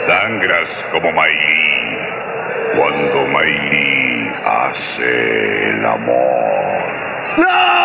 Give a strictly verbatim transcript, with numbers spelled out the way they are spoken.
Sangras como Mailí cuando Mailí hace el amor. ¡No!